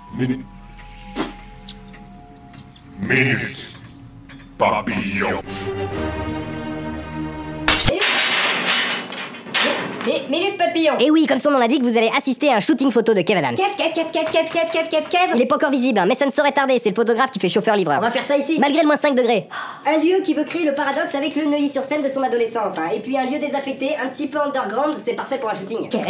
Minute. Minute. Papillon. Minute papillon. Et oui, comme son nom l'indique, vous allez assister à un shooting photo de Kev Adams. Kev. Il est pas encore visible, hein, mais ça ne saurait tarder, c'est le photographe qui fait chauffeur-livreur. On va faire ça ici. Malgré le moins 5 degrés. Un lieu qui veut créer le paradoxe avec le Neuilly-sur-Seine de son adolescence. Hein. Et puis un lieu désaffecté, un petit peu underground, c'est parfait pour un shooting. Kev.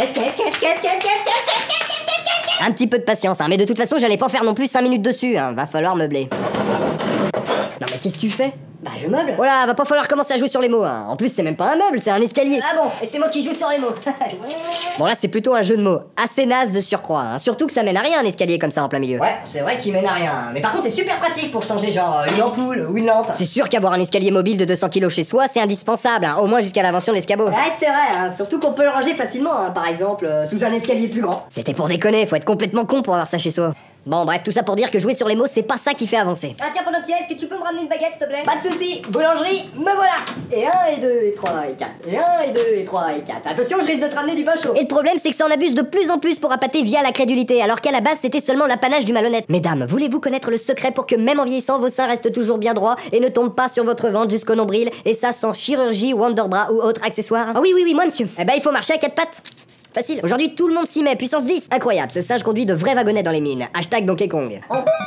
Un petit peu de patience, hein, mais de toute façon, j'allais pas faire non plus 5 minutes dessus, hein. Va falloir meubler. Non mais qu'est-ce que tu fais? Bah je meuble. Voilà, va pas falloir commencer à jouer sur les mots, hein. En plus, c'est même pas un meuble, c'est un escalier. Ah bon, et c'est moi qui joue sur les mots. Bon là, c'est plutôt un jeu de mots, assez naze de surcroît, hein. Surtout que ça mène à rien un escalier comme ça en plein milieu. Ouais, c'est vrai qu'il mène à rien. Mais par contre, c'est super pratique pour changer genre une ampoule ou une lampe. C'est sûr qu'avoir un escalier mobile de 200 kg chez soi, c'est indispensable, hein, au moins jusqu'à l'invention de l'escabeau. Ouais, c'est vrai, hein. Surtout qu'on peut le ranger facilement, hein. Par exemple, sous un escalier plus grand. C'était pour déconner, faut être complètement con pour avoir ça chez soi. Bon bref, tout ça pour dire que jouer sur les mots, c'est pas ça qui fait avancer. Ah tiens, pendant que tu y es, est-ce que tu peux me ramener une baguette, s'il te plaît? Pas de soucis, boulangerie, me voilà. Et 1, et 2, et 3, et 4. Et 1, et 2, et 3, et 4. Attention, je risque de te ramener du pain chaud. Et le problème, c'est que ça en abuse de plus en plus pour appâter via la crédulité, alors qu'à la base, c'était seulement l'apanage du malhonnête. Mesdames, voulez-vous connaître le secret pour que même en vieillissant, vos seins restent toujours bien droits et ne tombent pas sur votre ventre jusqu'au nombril, et ça sans chirurgie, Wonderbra ou autre accessoire? Ah oui, moi monsieur. Eh ben, il faut marcher à 4 pattes. Facile. Aujourd'hui, tout le monde s'y met, puissance 10. Incroyable, ce singe conduit de vrais wagonnets dans les mines. Hashtag Donkey Kong.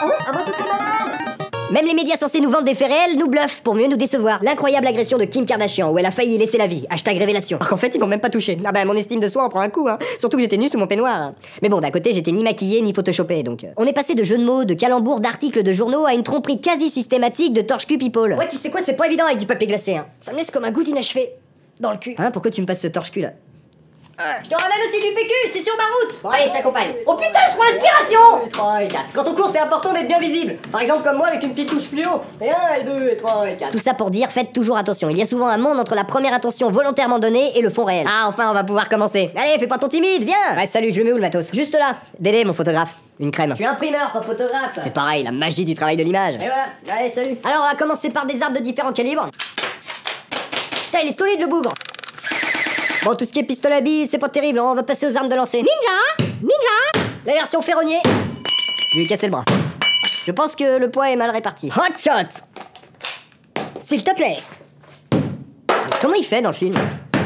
Même les médias censés nous vendre des faits réels nous bluffent pour mieux nous décevoir. L'incroyable agression de Kim Kardashian où elle a failli y laisser la vie. Hashtag révélation. Alors qu'en fait, ils m'ont même pas touché. Ah bah, mon estime de soi en prend un coup, hein. Surtout que j'étais nue sous mon peignoir. Hein. Mais bon, d'un côté, j'étais ni maquillée ni photoshopée, donc... On est passé de jeux de mots, de calembours, d'articles de journaux à une tromperie quasi systématique de torche-cul people. Ouais, tu sais quoi, c'est pas évident avec du papier glacé, hein. Ça me laisse comme un goût d'inachevé dans le cul. Hein, pourquoi tu me passes ce torche-cul là? Je te ramène aussi du PQ, c'est sur ma route. Bon allez, je t'accompagne. Oh putain, je prends l'aspiration. 3 et 4. Quand on court, c'est important d'être bien visible. Par exemple, comme moi avec une petite touche fluo. Et 1, et 2, et 3, et 4. Tout ça pour dire, faites toujours attention. Il y a souvent un monde entre la première intention volontairement donnée et le fond réel. Ah, enfin, on va pouvoir commencer. Allez, fais pas ton timide, viens. Ouais, salut, je le mets où le matos? Juste là. Dédé, mon photographe. Une crème. Je suis imprimeur, pas photographe. C'est pareil, la magie du travail de l'image. Et voilà, allez, salut. Alors, on va commencer par des arbres de différents calibres. Putain, il est solide le bougre. Bon, tout ce qui est pistolet à billes, c'est pas terrible, hein. On va passer aux armes de lancer. Ninja. La version ferronnier. Je lui ai cassé le bras. Je pense que le poids est mal réparti. Hot shot. S'il te plaît. Comment il fait dans le film?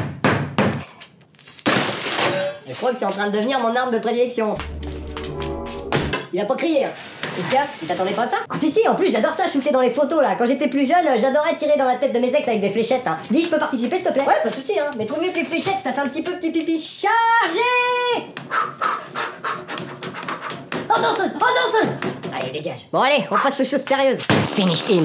Je crois que c'est en train de devenir mon arme de prédilection. Il a pas crié, hein. Qu'est-ce qu'il y a? Il t'attendait pas à ça? Ah si, en plus j'adore ça, shooter dans les photos là. Quand j'étais plus jeune, j'adorais tirer dans la tête de mes ex avec des fléchettes, hein. Dis, je peux participer s'il te plaît? Ouais, pas de soucis, hein. Mais trouve mieux que les fléchettes, ça fait un petit peu petit pipi. Chargé! Oh danseuse! Allez, dégage. Bon allez, on passe aux choses sérieuses. Finish him.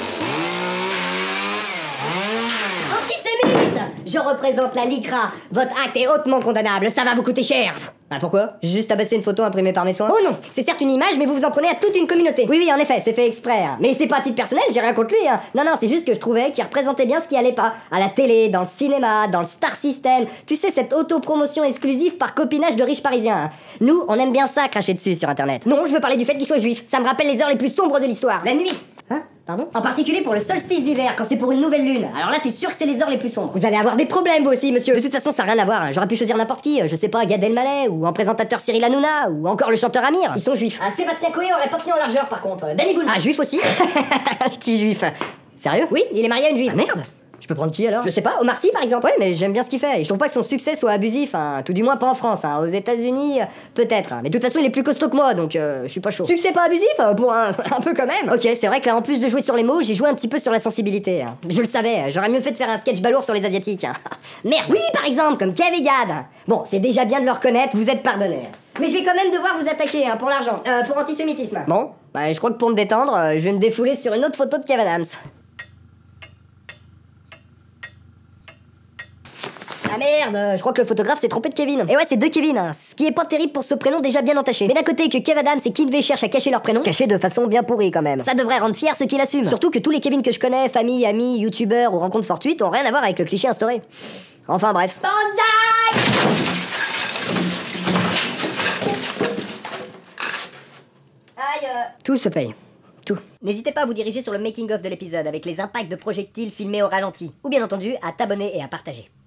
Antisémite! Je représente la LICRA. Votre acte est hautement condamnable, ça va vous coûter cher. Ah pourquoi? J'ai juste abassé une photo imprimée par mes soins. Oh non, c'est certes une image, mais vous vous en prenez à toute une communauté. Oui, en effet, c'est fait exprès. Hein. Mais c'est pas à titre personnel, j'ai rien contre lui. Hein. Non, c'est juste que je trouvais qu'il représentait bien ce qui allait pas. À la télé, dans le cinéma, dans le star system. Tu sais, cette autopromotion exclusive par copinage de riches parisiens. Hein. Nous, on aime bien ça, cracher dessus sur internet. Non, je veux parler du fait qu'il soit juif. Ça me rappelle les heures les plus sombres de l'histoire. La nuit. Hein? Pardon? En particulier pour le solstice d'hiver, quand c'est pour une nouvelle lune. Alors là, t'es sûr que c'est les heures les plus sombres. Vous allez avoir des problèmes, vous aussi, monsieur. De toute façon, ça n'a rien à voir. Hein. J'aurais pu choisir n'importe qui. Je sais pas, Gad Elmaleh, ou en présentateur Cyril Hanouna, ou encore le chanteur Amir. Ils sont juifs. Ah, Sébastien Coé aurait pas tenu en largeur, par contre. Danny Boone. Ah, juif aussi? Petit juif. Sérieux? Oui, il est marié à une juive. Ah merde! Je peux prendre qui alors? Je sais pas, Omar Sy par exemple. Ouais, mais j'aime bien ce qu'il fait. Et je trouve pas que son succès soit abusif, hein. Tout du moins pas en France, hein. Aux États-Unis, peut-être. Hein. Mais de toute façon, il est plus costaud que moi, donc je suis pas chaud. Succès pas abusif? Pour un peu quand même. Ok, c'est vrai que là, en plus de jouer sur les mots, j'ai joué un petit peu sur la sensibilité. Hein. Je le savais, j'aurais mieux fait de faire un sketch balourd sur les Asiatiques. Hein. Merde, oui, par exemple, comme Kev et Gad. Bon, c'est déjà bien de le reconnaître, vous êtes pardonnés. Mais je vais quand même devoir vous attaquer, hein, pour l'argent, pour antisémitisme. Bon, bah je crois que pour me détendre, je vais me défouler sur une autre photo de Kev Adams. Ah merde, Je crois que le photographe s'est trompé de Kevin. Et ouais, c'est deux Kevin, hein. Ce qui est pas terrible pour ce prénom déjà bien entaché. Mais d'un côté, que Kev Adams et Kinvey cherchent à cacher leur prénom, caché de façon bien pourrie quand même. ça devrait rendre fiers ceux qui l'assument. Surtout que tous les Kevin que je connais, famille, amis, youtubeurs ou rencontres fortuites, ont rien à voir avec le cliché instauré. Enfin bref. Banzai! Aïe. Tout se paye. Tout. N'hésitez pas à vous diriger sur le making-of de l'épisode avec les impacts de projectiles filmés au ralenti. Ou bien entendu, à t'abonner et à partager.